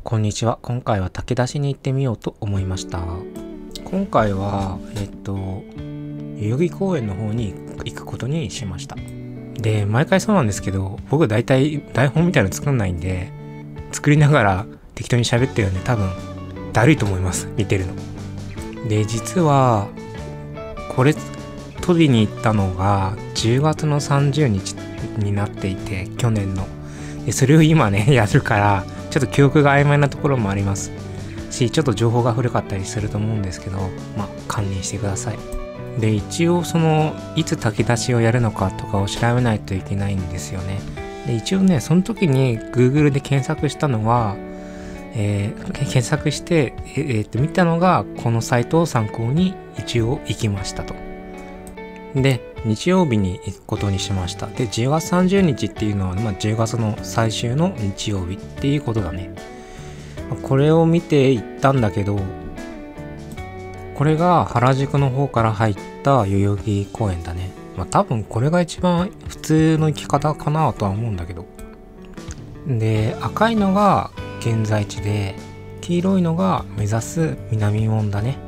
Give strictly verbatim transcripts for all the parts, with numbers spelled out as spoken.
こんにちは。今回は炊き出しに行ってみようと思いました。今回は、えっと、代々木公園の方に行くことにしました。で、毎回そうなんですけど、僕大体台本みたいなの作んないんで、作りながら適当に喋ってるんで多分、だるいと思います。見てるの。で、実は、これ、取りに行ったのがじゅうがつのさんじゅうにちになっていて、去年の。で、それを今ね、やるから、ちょっと記憶が曖昧なところもありますし、ちょっと情報が古かったりすると思うんですけど、まあ堪忍してください。で、一応そのいつ炊き出しをやるのかとかを調べないといけないんですよね。で、一応ね、その時に Google で検索したのは、えー、検索してえー、えー、っと見たのがこのサイトを参考に一応行きましたと。で、日曜日に行くことにしました。で、じゅうがつさんじゅうにちっていうのは、まあ、じゅうがつの最終の日曜日っていうことだね。これを見て行ったんだけど、これが原宿の方から入った代々木公園だね。まあ多分これが一番普通の行き方かなとは思うんだけど。で、赤いのが現在地で、黄色いのが目指す南門だね。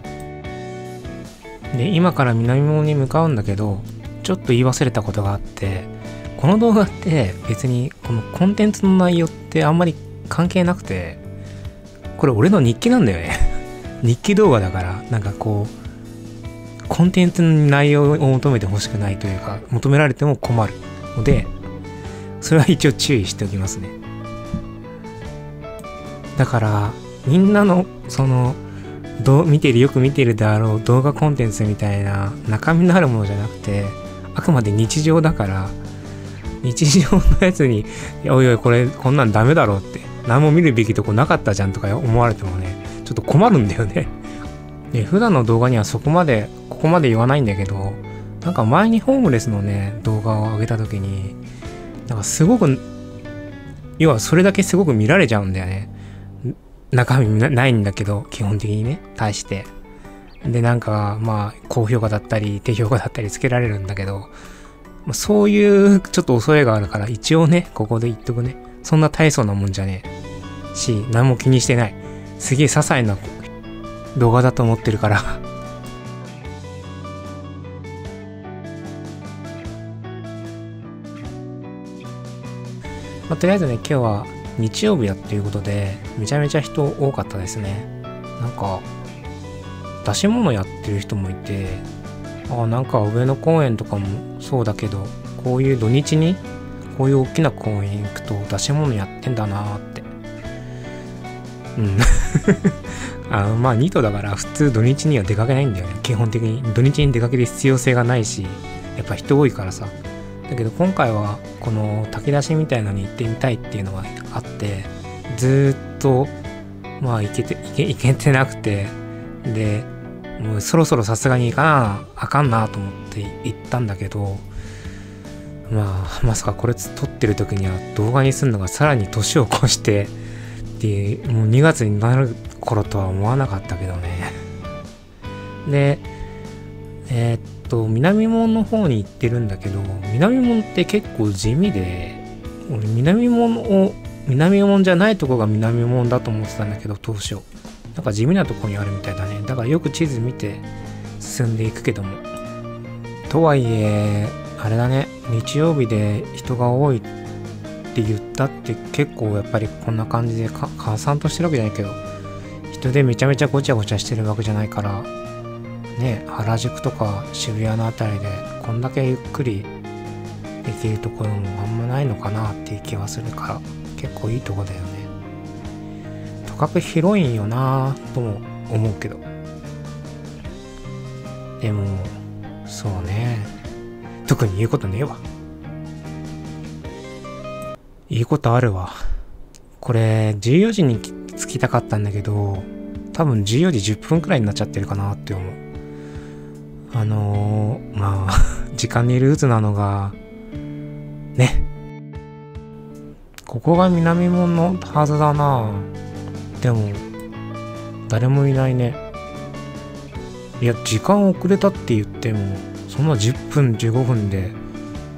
で、今から南門に向かうんだけど、ちょっと言い忘れたことがあって、この動画って別にこのコンテンツの内容ってあんまり関係なくて、これ俺の日記なんだよね。日記動画だから、なんかこう、コンテンツの内容を求めてほしくないというか、求められても困るので、それは一応注意しておきますね。だから、みんなのその、どう見てるよく見てるであろう動画コンテンツみたいな中身のあるものじゃなくて、あくまで日常だから、日常のやつにおいおいこれこんなんダメだろうって、何も見るべきとこなかったじゃんとか思われてもね、ちょっと困るんだよね。で、普段の動画にはそこまでここまで言わないんだけど、なんか前にホームレスのね動画を上げた時に、なんかすごく、要はそれだけすごく見られちゃうんだよね。中身ないんだけど、基本的にね、対して。で、なんか、まあ、高評価だったり、低評価だったりつけられるんだけど、まあ、そういうちょっと恐れがあるから、一応ね、ここで言っとくね。そんな大層なもんじゃねえし、何も気にしてない。すげえ些細な動画だと思ってるから。まあ、とりあえずね、今日は、日曜日だっていうことでめちゃめちゃ人多かったですね。なんか出し物やってる人もいて、あ、なんか上野公園とかもそうだけど、こういう土日にこういう大きな公園行くと出し物やってんだなーって。うんあのまあニートだから普通土日には出かけないんだよね。基本的に土日に出かける必要性がないし、やっぱ人多いからさ。だけど今回はこの炊き出しみたいなのに行ってみたいっていうのがあって、ずーっとまあ行けて行け行けてなくて、でもうそろそろさすがに行かなあかんなと思って行ったんだけど、まあまさかこれ撮ってる時には動画にするのがさらに年を越してで、もうにがつになる頃とは思わなかったけどね。で、えー、っと南門の方に行ってるんだけど、南門って結構地味で、俺南門を南門じゃないとこが南門だと思ってたんだけど、当初なんか地味なとこにあるみたいだね。だからよく地図見て進んでいくけども、とはいえあれだね、日曜日で人が多いって言ったって結構やっぱりこんな感じでか閑散としてるわけじゃないけど、人でめちゃめちゃごちゃごちゃしてるわけじゃないからね。原宿とか渋谷のあたりでこんだけゆっくりできるところもあんまないのかなっていう気はするから、結構いいとこだよね。とかく広いんよなぁとも思うけど、でもそうね、特に言うことねえわ。言うことあるわ。これじゅうよじに着きたかったんだけど、多分じゅうよじじゅっぷんくらいになっちゃってるかなって思う。あのー、まあ時間にルーズなのがね、ここが南門のはずだな。でも誰もいないね。いや、時間遅れたって言ってもそんなじゅっぷんじゅうごふんで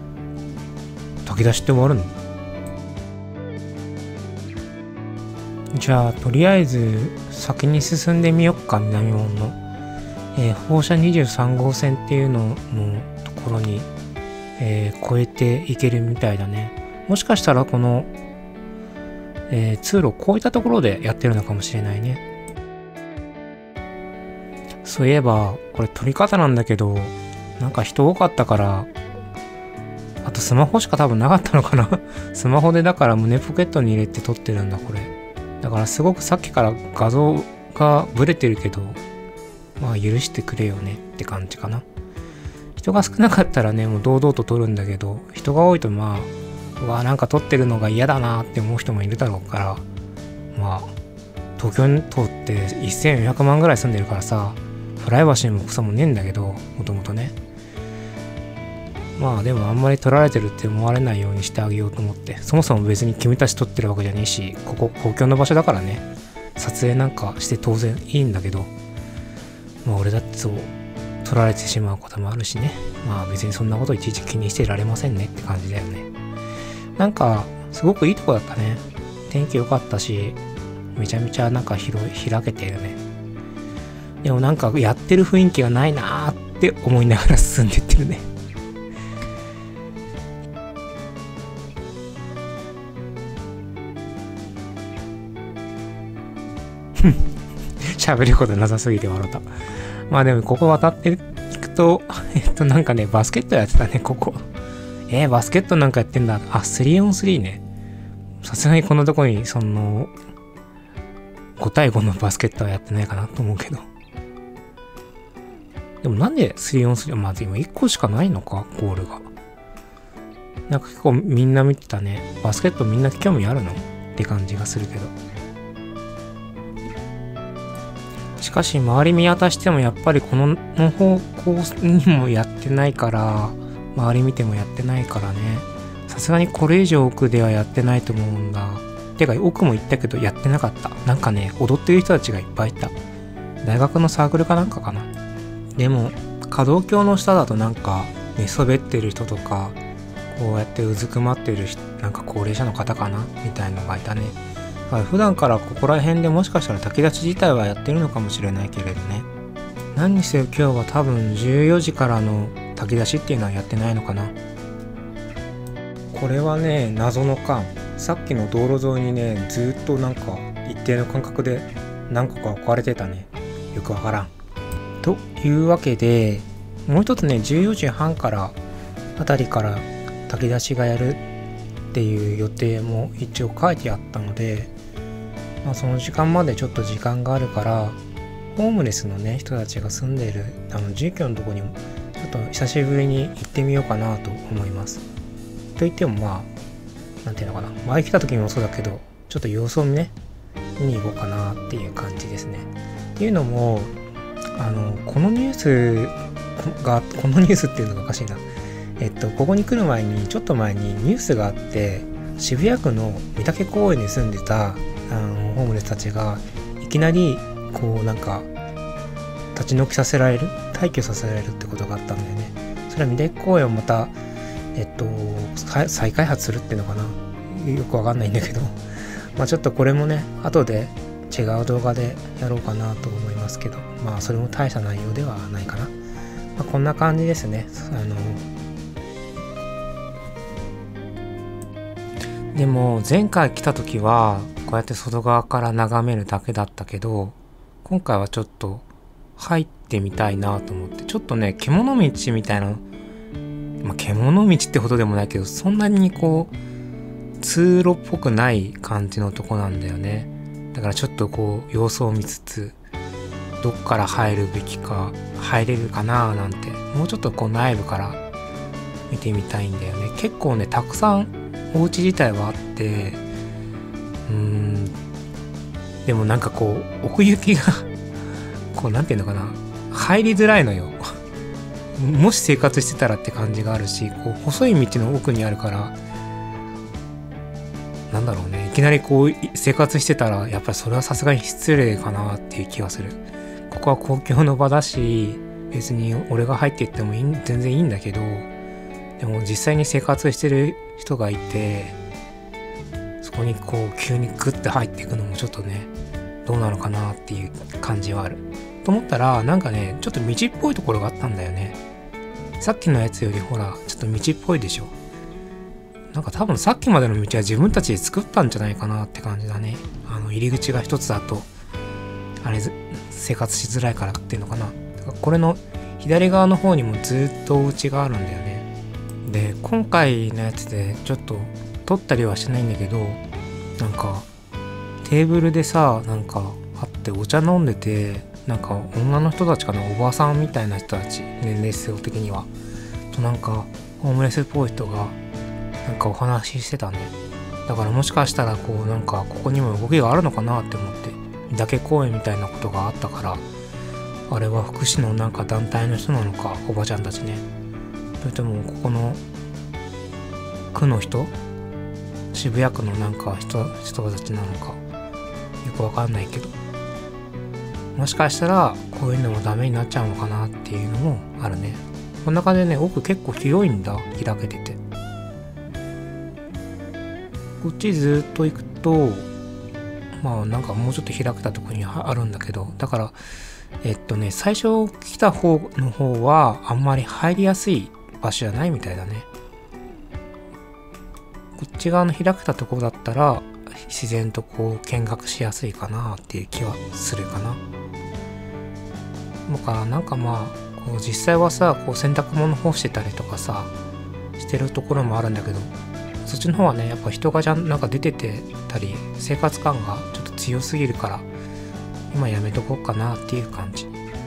炊き出しって終わるの？ じゃあとりあえず先に進んでみよっか。南門の、えー、放射にじゅうさん号線っていうののところに、えー、越えていけるみたいだね。もしかしたらこの、えー、通路を越えたところでやってるのかもしれないね。そういえばこれ撮り方なんだけど、なんか人多かったから、あとスマホしか多分なかったのかなスマホでだから胸ポケットに入れて撮ってるんだこれ。だからすごくさっきから画像がブレてるけど、まあ許してくれよねって感じかな。人が少なかったらねもう堂々と撮るんだけど、人が多いとまあうわなんか撮ってるのが嫌だなって思う人もいるだろうから、まあ東京都ってせんよんひゃくまんぐらい住んでるからさ、プライバシーもクソもねえんだけど、もともとね。まあでもあんまり撮られてるって思われないようにしてあげようと思って。そもそも別に君たち撮ってるわけじゃねえし、ここ公共の場所だからね、撮影なんかして当然いいんだけど、まあ俺だってそう撮られてしまうこともあるしね。まあ別にそんなこといちいち気にしてられませんねって感じだよね。なんかすごくいいとこだったね。天気良かったし、めちゃめちゃなんか広い開けてるね。でもなんかやってる雰囲気がないなーって思いながら進んでってるね。喋ることなさすぎて笑った。まあでもここ渡っていくと、えっとなんかね、バスケットやってたね、ここ。えー、バスケットなんかやってんだ。あ、スリーオンスリーね。さすがにこんなとこに、その、ご対ごのバスケットはやってないかなと思うけど。でもなんで スリーオンスリー？ まあ今いっこしかないのか、ゴールが。なんか結構みんな見てたね。バスケットみんな興味あるのって感じがするけど。しかし周り見渡してもやっぱりこの方向にもやってないから、周り見てもやってないからね。さすがにこれ以上奥ではやってないと思うんだ。てか奥も行ったけどやってなかった。なんかね、踊ってる人たちがいっぱいいた。大学のサークルかなんかかな。でも可動橋の下だとなんか寝そべってる人とか、こうやってうずくまってる人、なんか高齢者の方かなみたいのがいたね。普段からここら辺でもしかしたら炊き出し自体はやってるのかもしれないけれどね。何にせよ今日は多分じゅうよじからの炊き出しっていうのはやってないのかな。これはね、謎の間、さっきの道路沿いにね、ずっとなんか一定の間隔で何個か置かれてたね。よくわからん。というわけで、もう一つね、じゅうよじはんからあたりから炊き出しがやるっていう予定も一応書いてあったので、まあ、その時間までちょっと時間があるから、ホームレスのね人たちが住んでいるあの住居のとこにもちょっと久しぶりに行ってみようかなと思います。といってもまあなんていうのかな、前来た時もそうだけどちょっと様子をね見に行こうかなっていう感じですね。っていうのもあのこのニュースがこのニュースっていうのがおかしいな。えっとここに来る前にちょっと前にニュースがあって、渋谷区の御嶽公園に住んでたあのホームレスたちがいきなりこうなんか立ち退きさせられる、退去させられるってことがあったんだよね。それは御嶽公園をまたえっと再開発するっていうのかな、よくわかんないんだけどまあちょっとこれもね後で違う動画でやろうかなと思いますけど、まあそれも大した内容ではないかな。まあ、こんな感じですね。あのでも前回来た時はこうやって外側から眺めるだけだったけど、今回はちょっと入ってみたいなと思って、ちょっとね獣道みたいな、まあ、獣道ってほどでもないけど、そんなにこう通路っぽくない感じのとこなんだよね。だからちょっとこう様子を見つつ、どっから入るべきか、入れるかななんて、もうちょっとこう内部から見てみたいんだよね。結構ねたくさんお家自体はあって、うーんでもなんかこう奥行きがこうなんていうのかな、入りづらいのよもし生活してたらって感じがあるし、こう細い道の奥にあるから、なんだろうね、いきなりこう生活してたらやっぱりそれはさすがに失礼かなっていう気がする。ここは公共の場だし、別に俺が入っていってもいい全然いいんだけど、でも実際に生活してる人がいて、 そこにこう急にグッて入っていくのもちょっとねどうなのかなっていう感じはあると思ったら、なんかねちょっと道っぽいところがあったんだよね。さっきのやつよりほらちょっと道っぽいでしょ。なんか多分さっきまでの道は自分たちで作ったんじゃないかなって感じだね。あの入り口が一つだとあれ生活しづらいからっていうのかな。だからこれの左側の方にもずっとお家があるんだよね。で今回のやつでちょっと撮ったりはしないんだけど、なんかテーブルでさなんかあってお茶飲んでて、なんか女の人たちかな、おばさんみたいな人たち、年齢層的にはとなんかホームレスっぽい人がなんかお話ししてたね。だからもしかしたらこうなんかここにも動きがあるのかなって思って、御嶽公園みたいなことがあったから、あれは福祉のなんか団体の人なのか、おばちゃんたちね、それともここの区の人、渋谷区のなんか人人たちなのかよくわかんないけど、もしかしたらこういうのもダメになっちゃうのかなっていうのもあるね。こんな感じでね、奥結構広いんだ、開けてて。こっちずっと行くとまあなんかもうちょっと開けたところにあるんだけど、だからえっとね最初来た方の方はあんまり入りやすい場所じゃないみたいだね。こっち側の開けたところだったら自然とこう見学しやすいかなっていう気はするかな。だからなんかまあこう実際はさこう洗濯物干してたりとかさしてるところもあるんだけど、そっちの方はねやっぱ人がじゃんなんか出ててたり生活感がちょっと強すぎるから今やめとこうかなっていう感じ。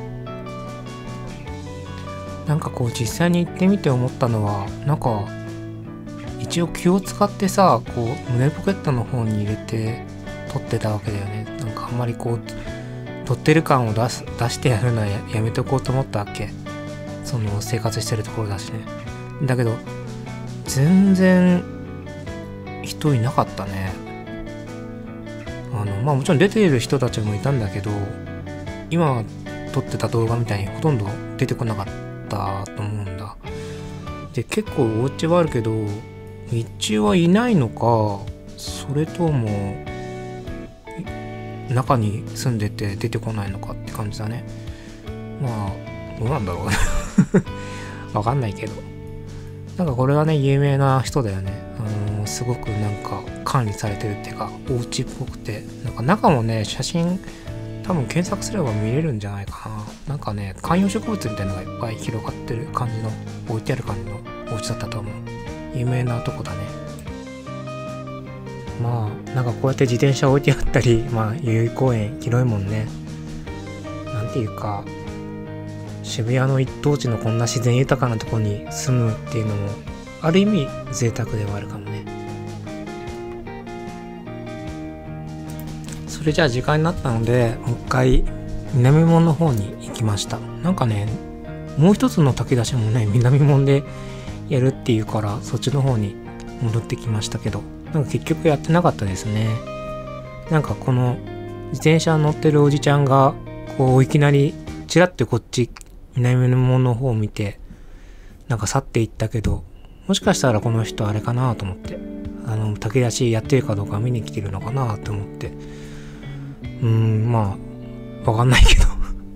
なんかこう実際に行ってみて思ったのは、なんか一応気を使ってさこう胸ポケットの方に入れて撮ってたわけだよね。なんかあんまりこう撮ってる感を出す出してやるのは や, やめとこうと思ったわけ。その生活してるところだしね。だけど全然人いなかったね。あのまあもちろん出ている人たちもいたんだけど、今撮ってた動画みたいにほとんど出てこなかったと思うんだ。で結構お家はあるけど日中はいないのか、それとも中に住んでて出てこないのかって感じだね。まあどうなんだろうねわかんないけど、なんかこれはね有名な人だよね。あのー、すごくなんか管理されてるっていうかお家っぽくて、なんか中もね写真多分検索すれば見れるんじゃないかな。なんかね観葉植物みたいなのがいっぱい広がってる感じの置いてある感じのお家だったと思う。有名なとこだね。まあなんかこうやって自転車置いてあったり、まあ代々木公園広いもんね。なんていうか渋谷の一等地のこんな自然豊かなとこに住むっていうのもある意味贅沢ではあるかもね。それじゃあ時間になったのでもう一回南門の方に行きました。なんかねもう一つの炊き出しもね南門でやるっていうからそっちの方に戻ってきましたけど、なんか結局やってなかったですね。なんかこの自転車乗ってるおじちゃんがこういきなりチラッとこっち南門の方を見てなんか去っていったけど、もしかしたらこの人あれかなと思って、あの炊き出しやってるかどうか見に来てるのかなと思って、うーんまあわかんないけど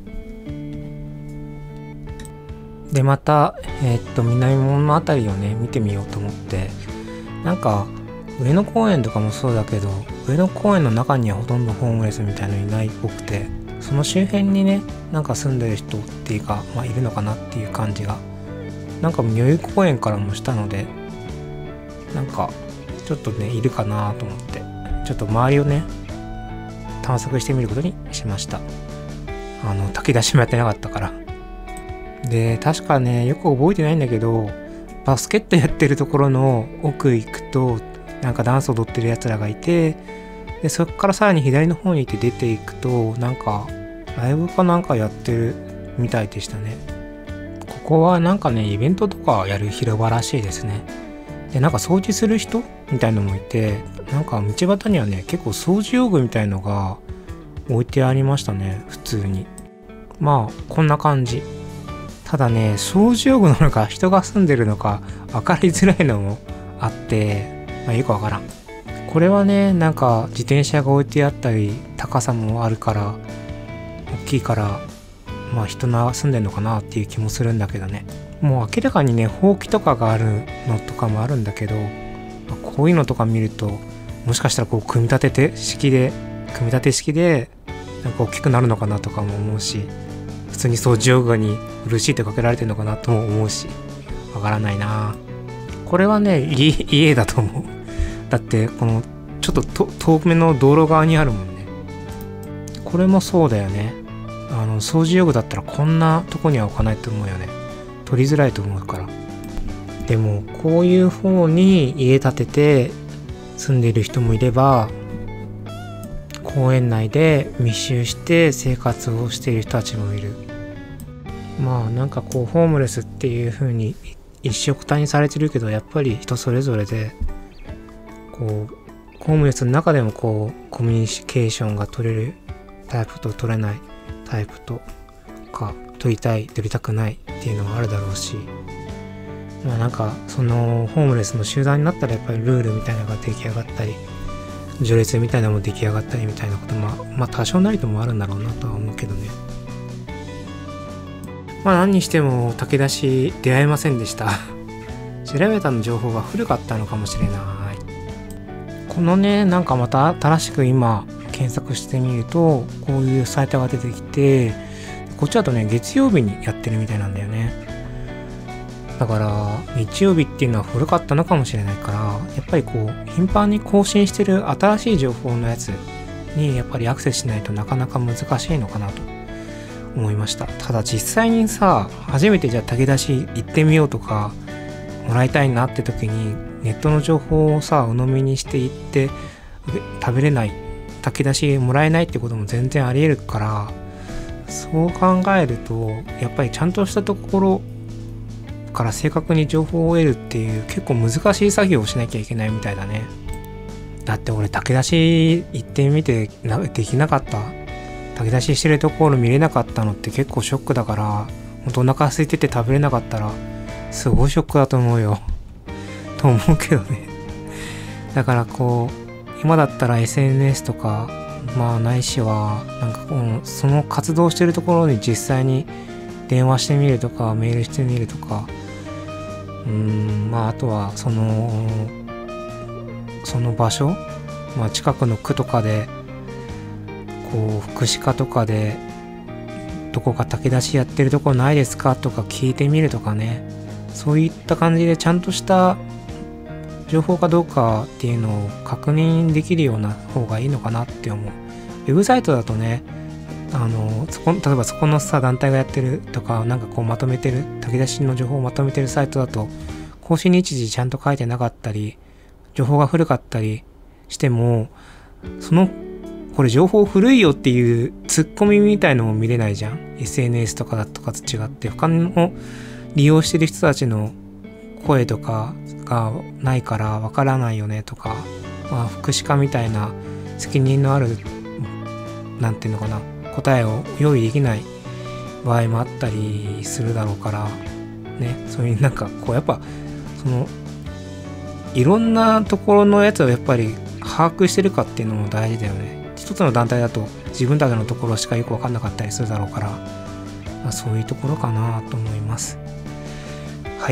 でまたえー、っと南門のあたりをね見てみようと思って、なんか上野公園とかもそうだけど上野公園の中にはほとんどホームレスみたいのいないっぽくて、その周辺にねなんか住んでる人っていうか、まあ、いるのかなっていう感じがなんか代々木公園からもしたので、なんかちょっとねいるかなと思ってちょっと周りをね探索してみることにしました。あの炊き出しもやってなかったから。で確かねよく覚えてないんだけどバスケットやってるところの奥行くとなんかダンス踊ってるやつらがいて、でそこからさらに左の方に行って出ていくとなんかライブかなんかやってるみたいでしたね。ここはなんかねイベントとかやる広場らしいですね。でなんか掃除する人みたいのもいて、なんか道端にはね結構掃除用具みたいのが置いてありましたね普通に。まあこんな感じ。ただね掃除用具なのか人が住んでるのか分かりづらいのもあって、まあ、よくわからん。 これはね、なんか自転車が置いてあったり高さもあるから大きいから、まあ人が住んでんのかなっていう気もするんだけどね。もう明らかにね、ほうきとかがあるのとかもあるんだけど、こういうのとか見ると、もしかしたらこう組み立てて式で組み立て式でなんか大きくなるのかなとかも思うし、普通に掃除用具にブルーシートかけられてるのかなとも思うし、わからないな。これはね、家, 家だと思う。だってこのちょっとと遠めの道路側にあるもんね。これもそうだよね。あの掃除用具だったらこんなとこには置かないと思うよね。取りづらいと思うから。でもこういう方に家建てて住んでいる人もいれば、公園内で密集して生活をしている人たちもいる。まあなんかこうホームレスっていう風に一緒くたにされてるけど、やっぱり人それぞれで、こうホームレスの中でもこうコミュニケーションが取れるタイプと取れないタイプとか、取りたい取りたくないっていうのもあるだろうし、まあなんかそのホームレスの集団になったらやっぱりルールみたいなのが出来上がったり、序列みたいなのも出来上がったりみたいなことも、まあ、まあ多少なりともあるんだろうなとは思うけどね。まあ何にしても武田氏出会えませんでした。調べたの情報が古かったのかもしれない。このね、なんかまた新しく今検索してみるとこういうサイトが出てきて、こっちだとね月曜日にやってるみたいなんだよね。だから日曜日っていうのは古かったのかもしれないから、やっぱりこう頻繁に更新してる新しい情報のやつにやっぱりアクセスしないとなかなか難しいのかなと思いました。ただ実際にさ、初めてじゃあ武田市行ってみようとかもらいたいなって時にネットの情報をさ鵜呑みにしていって食べれない、武田市もらえないってことも全然あり得るから、そう考えるとやっぱりちゃんとしたところから正確に情報を得るっていう結構難しい作業をしなきゃいけないみたいだね。だって俺武田市行ってみてなできなかった、武田市してるところ見れなかったのって結構ショックだから、ほんとお腹空いてて食べれなかったらすごいショックだと思うよと思うけどね。だからこう今だったら エスエヌエス とか、まあないしはなんかこうその活動してるところに実際に電話してみるとかメールしてみるとか、うーんまああとはそのその場所、まあ近くの区とかでこう福祉課とかでどこか武田市やってるとこないですかとか聞いてみるとかね、そういった感じでちゃんとした情報かどうかっていうのを確認できるような方がいいのかなって思う。ウェブサイトだとね、あのそこ例えばそこのさ団体がやってるとか、なんかこうまとめてる武田市の情報をまとめてるサイトだと更新日時ちゃんと書いてなかったり、情報が古かったりしても、そのこれ情報古いよっていうツッコミみたいのも見れないじゃん。 エスエヌエス とかだとかと違って他の利用してる人たちの声とかがないからわからないよねとか、まあ福祉課みたいな責任のあるなんていうのかな答えを用意できない場合もあったりするだろうからね。そういうなんかこうやっぱそのいろんなところのやつをやっぱり把握してるかっていうのも大事だよね。一つの団体だと自分だけのところしかよく分かんなかったりするだろうから、まあ、そういうところかなと思います。はい。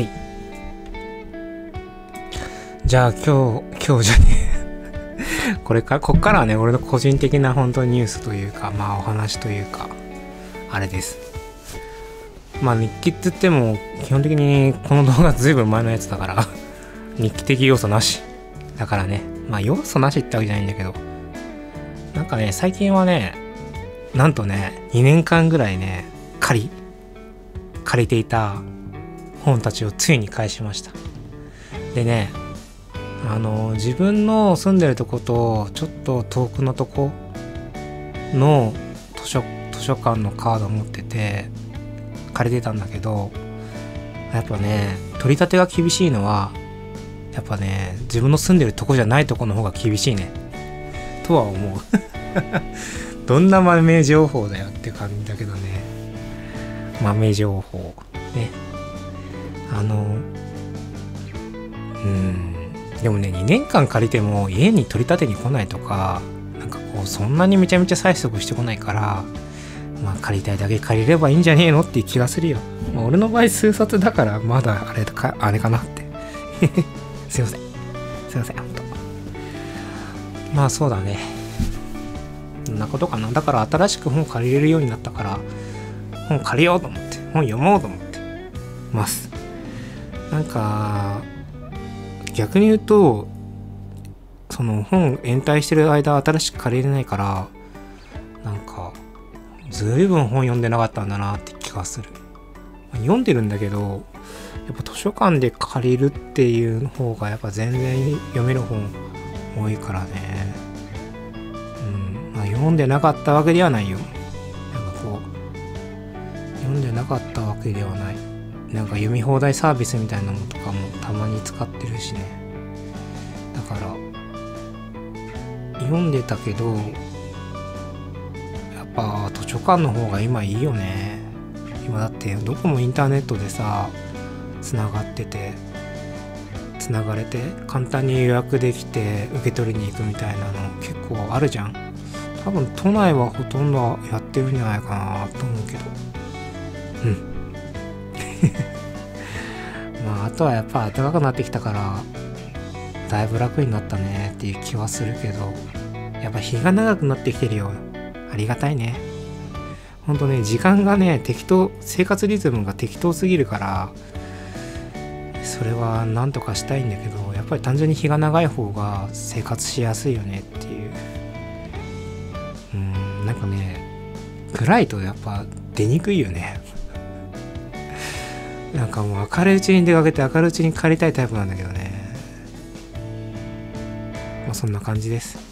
じゃあ今日今日じゃねこれからこっからはね俺の個人的な本当にニュースというか、まあお話というかあれです。まあ日記って言っても基本的にこの動画ずいぶん前のやつだから日記的要素なしだからね、まあ要素なしってわけじゃないんだけど、なんかね最近はねなんとねにねんかんぐらいね借り借りていた本たちをついに返しました。でね、あの自分の住んでるとことちょっと遠くのとこの図書図書館のカードを持ってて借りてたんだけど、やっぱね取り立てが厳しいのはやっぱね自分の住んでるとこじゃないとこの方が厳しいねとは思うどんな豆情報だよって感じだけどね。豆情報ね、あのうんでもね、にねんかん借りても家に取り立てに来ないとか、なんかこうそんなにめちゃめちゃ催促してこないから、まあ借りたいだけ借りればいいんじゃねえのっていう気がするよ。まあ、俺の場合数冊だからまだあれかあれかなってすいませんすいませんほんと。まあそうだね、そんなことかな。だから新しく本借りれるようになったから本借りようと思って本読もうと思ってます。なんか逆に言うと、その本延滞してる間新しく借りれないから、なんかずいぶん本読んでなかったんだなって気がする。読んでるんだけど、やっぱ図書館で借りるっていう方がやっぱ全然読める本多いからね。うん、まあ、読んでなかったわけではないよ。なんかこう読んでなかったわけではない。なんか読み放題サービスみたいなのとかもたまに使ってるしね。だから読んでたけど、やっぱ図書館の方が今いいよね。今だってどこもインターネットでさつながってて、つながれて簡単に予約できて受け取りに行くみたいなの結構あるじゃん。多分都内はほとんどやってるんじゃないかなと思うけど、うんまああとはやっぱ暖かくなってきたからだいぶ楽になったねっていう気はするけど、やっぱ日が長くなってきてるよ。ありがたいね。ほんとね、時間がね適当、生活リズムが適当すぎるから、それはなんとかしたいんだけど、やっぱり単純に日が長い方が生活しやすいよねっていう。うーん、なんかね暗いとやっぱ出にくいよねなんかもう明るいうちに出かけて明るいうちに帰りたいタイプなんだけどね。まあそんな感じです。